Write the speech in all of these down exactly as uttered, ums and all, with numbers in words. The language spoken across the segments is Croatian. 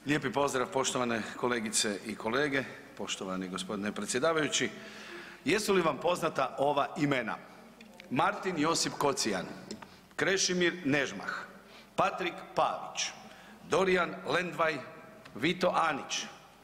Lijepi pozdrav poštovane kolegice i kolege, poštovani gospodine predsjedavajući. Jesu li vam poznata ova imena? Martin Josip Kocijan, Krešimir Nežmah, Patrik Pavić, Dorijan Lendvaj, Vito Anić.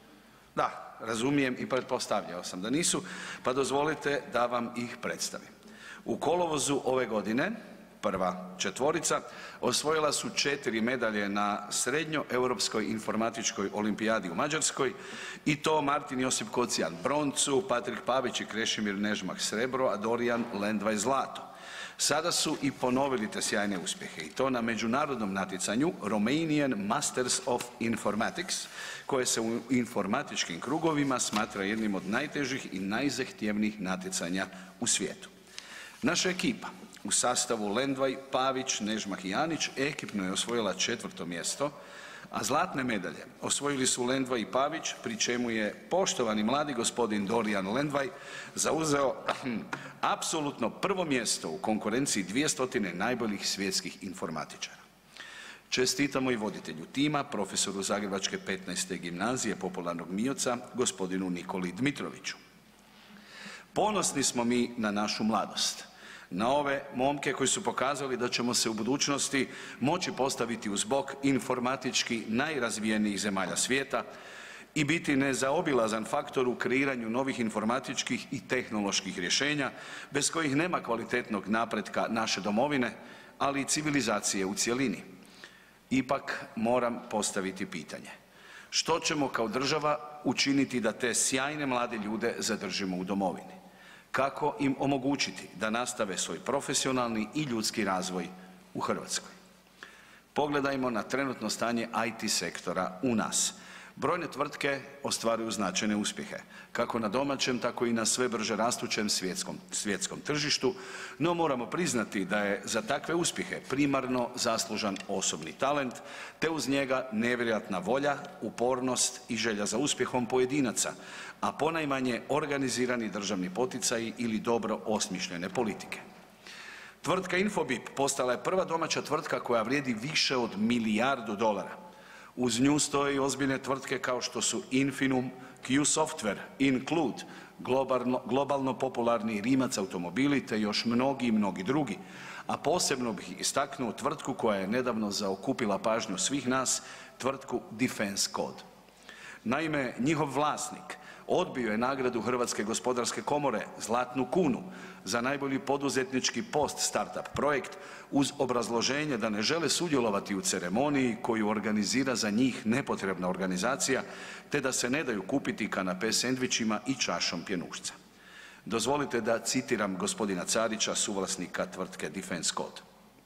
Da, razumijem i pretpostavljao sam da nisu, pa dozvolite da vam ih predstavim. U kolovozu ove godine prva četvorica osvojila su četiri medalje na Srednjoeuropskoj informatičkoj olimpijadi u Mađarskoj i to Martin Josip Kocijan broncu, Patrik Pavić i Krešimir Nežmah srebro, a Dorijan Lendvaj zlato. Sada su i ponovili te sjajne uspjehe i to na međunarodnom natjecanju Romanian Masters of Informatics koje se u informatičkim krugovima smatra jednim od najtežih i najzahtjevnijih natjecanja u svijetu. Naša ekipa u sastavu Lendvaj, Pavić, Nežmah i Anić ekipno je osvojila četvrto mjesto, a zlatne medalje osvojili su Lendvaj i Pavić, pri čemu je poštovani mladi gospodin Dorijan Lendvaj zauzeo apsolutno prvo mjesto u konkurenciji dvjestotina najboljih svjetskih informatičara. Čestitamo i voditelju tima, profesoru Zagrebačke petnaeste gimnazije popularnog MIOC-a, gospodinu Nikoli Dmitroviću. Ponosni smo mi na našu mladost, na ove momke koji su pokazali da ćemo se u budućnosti moći postaviti uz bok informatički najrazvijenijih zemalja svijeta i biti nezaobilazan faktor u kreiranju novih informatičkih i tehnoloških rješenja bez kojih nema kvalitetnog napretka naše domovine, ali i civilizacije u cjelini. Ipak moram postaviti pitanje. Što ćemo kao država učiniti da te sjajne mlade ljude zadržimo u domovini? Kako im omogućiti da nastave svoj profesionalni i ljudski razvoj u Hrvatskoj? Pogledajmo na trenutno stanje I T sektora u nas. Brojne tvrtke ostvaruju značajne uspjehe, kako na domaćem, tako i na sve brže rastućem svjetskom, svjetskom tržištu, no moramo priznati da je za takve uspjehe primarno zaslužan osobni talent, te uz njega nevjerojatna volja, upornost i želja za uspjehom pojedinaca, a ponajmanje organizirani državni poticaji ili dobro osmišljene politike. Tvrtka Infobip postala je prva domaća tvrtka koja vrijedi više od milijardu dolara. Uz nju stoje i ozbiljne tvrtke kao što su Infinum, Q Software, Include, globalno, globalno popularni Rimac automobili te još mnogi i mnogi drugi, a posebno bih istaknuo tvrtku koja je nedavno zaokupila pažnju svih nas, tvrtku Defense Code. Naime, njihov vlasnik odbio je nagradu Hrvatske gospodarske komore Zlatnu kunu za najbolji poduzetnički post startup projekt uz obrazloženje da ne žele sudjelovati u ceremoniji koju organizira za njih nepotrebna organizacija te da se ne daju kupiti kanape sendvičima i čašom pjenušca. Dozvolite da citiram gospodina Carića, suvlasnika tvrtke Defense Code.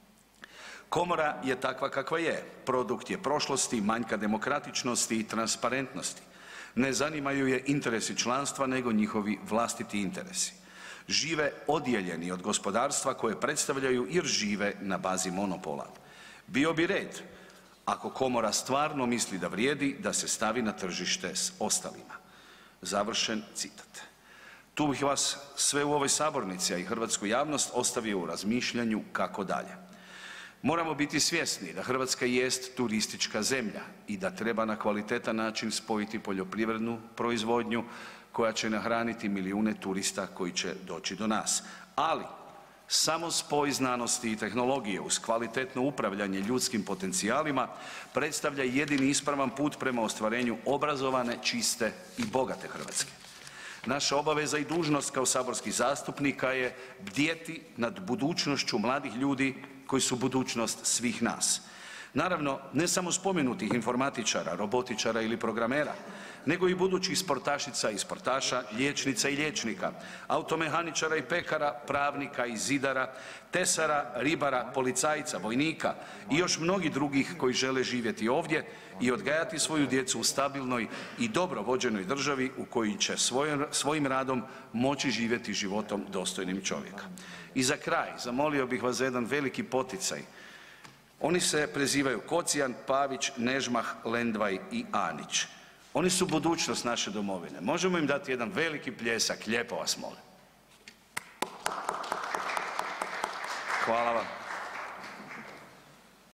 Komora je takva kakva je, produkt je prošlosti, manjka demokratičnosti i transparentnosti. Ne zanimaju je interesi članstva nego njihovi vlastiti interesi. Žive odijeljeni od gospodarstva koje predstavljaju jer žive na bazi monopola. Bio bi red, ako komora stvarno misli da vrijedi, da se stavi na tržište s ostalima. Završen citat. Tu bih vas sve u ovoj sabornici, a i hrvatsku javnost ostavio u razmišljanju kako dalje. Moramo biti svjesni da Hrvatska jest turistička zemlja i da treba na kvalitetan način spojiti poljoprivrednu proizvodnju koja će nahraniti milijune turista koji će doći do nas. Ali, samo spoj znanosti i tehnologije uz kvalitetno upravljanje ljudskim potencijalima predstavlja jedini ispravan put prema ostvarenju obrazovane, čiste i bogate Hrvatske. Naša obaveza i dužnost kao saborskih zastupnika je bdjeti nad budućnošću mladih ljudi koji su budućnost svih nas. Naravno, ne samo spomenutih informatičara, robotičara ili programera, nego i budućih sportašica i sportaša, liječnica i liječnika, automehaničara i pekara, pravnika i zidara, tesara, ribara, policajca, vojnika i još mnogih drugih koji žele živjeti ovdje i odgajati svoju djecu u stabilnoj i dobro vođenoj državi u kojoj će svojim, svojim radom moći živjeti životom dostojnim čovjeka. I za kraj, zamolio bih vas za jedan veliki poticaj. Oni se prezivaju Kocijan, Pavić, Nežmah, Lendvaj i Anić. Oni su budućnost naše domovine. Možemo im dati jedan veliki pljesak, lijepo vas molim. Hvala vam.